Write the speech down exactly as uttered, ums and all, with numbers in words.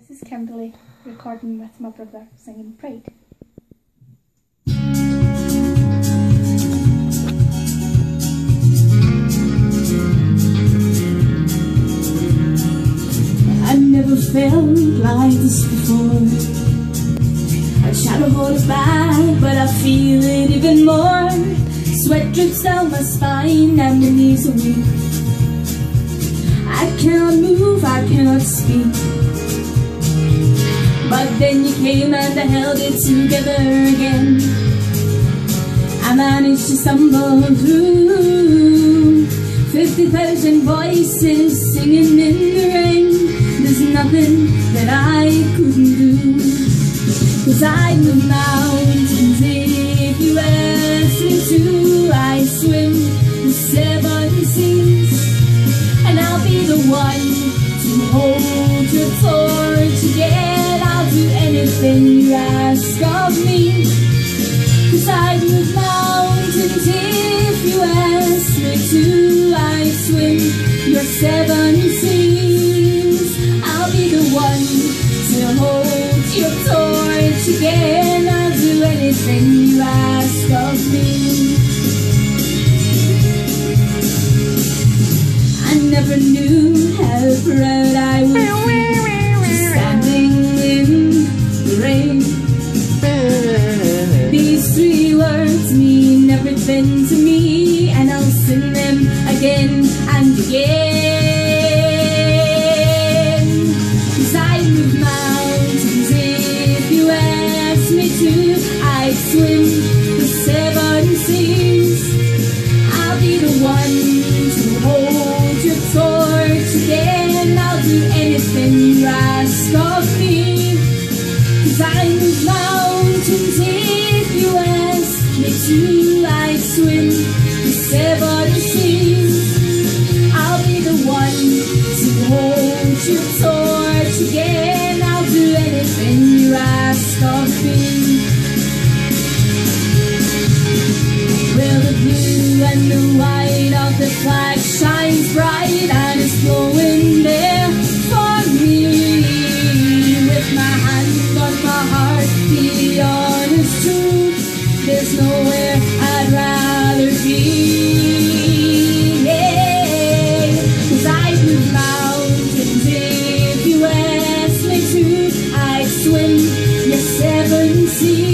This is Kymberlie, recording with my brother, singing Pride. I've never felt like this before. I try to hold it back, but I feel it even more. Sweat drips down my spine and my knees are weak. I cannot move, I cannot speak. But then you came and I held it together again. I managed to stumble through fifty thousand voices singing in the rain. There's nothing that I couldn't do, 'cause I move mountains if you ask me to. I swim the seven seas, and I'll be the one to hold your torch again. I'll do anything you ask of me, 'cause I move mountains if you ask me to. I swim your seven seas. I'll be the one to hold your torch again. I'll do anything you ask of me. I never knew how proud I would be, just standing in the rain. These three words mean everything to me, and I'll sing them again and again. 'Cause I move mountains if you ask me to. I swim the seven seas. I'll be the one to hold your torch again. I'll do anything you ask of me, 'cause I move mountains if you ask me to. I swim the seven seas. I'll be the one to hold your torch again. I'll do anything you ask of me. Well, the blue and the white of the flag shines bright and it's blowing there for me. With my hand on my heart, the honest truth, there's nowhere I'd rather be. Yeah, 'cause I move mountains if you ask me to. I swim your seven seas.